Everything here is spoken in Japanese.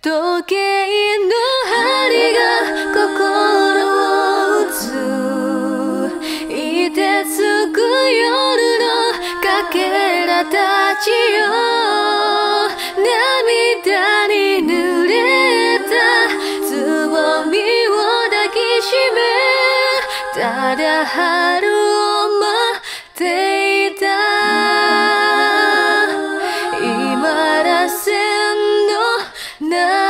時計の針が心を打つ凍てつく夜のかけらたちよ涙に濡れたつぼみを抱きしめただ春を待っていた今らせの涙